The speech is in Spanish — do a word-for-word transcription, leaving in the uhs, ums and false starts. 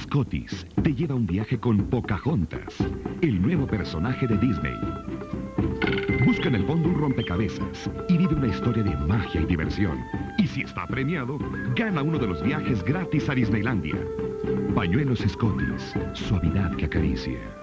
Scotties te lleva un viaje con Pocahontas, el nuevo personaje de Disney. Busca en el fondo un rompecabezas y vive una historia de magia y diversión. Y si está premiado, gana uno de los viajes gratis a Disneylandia. Pañuelos Scotties, suavidad que acaricia.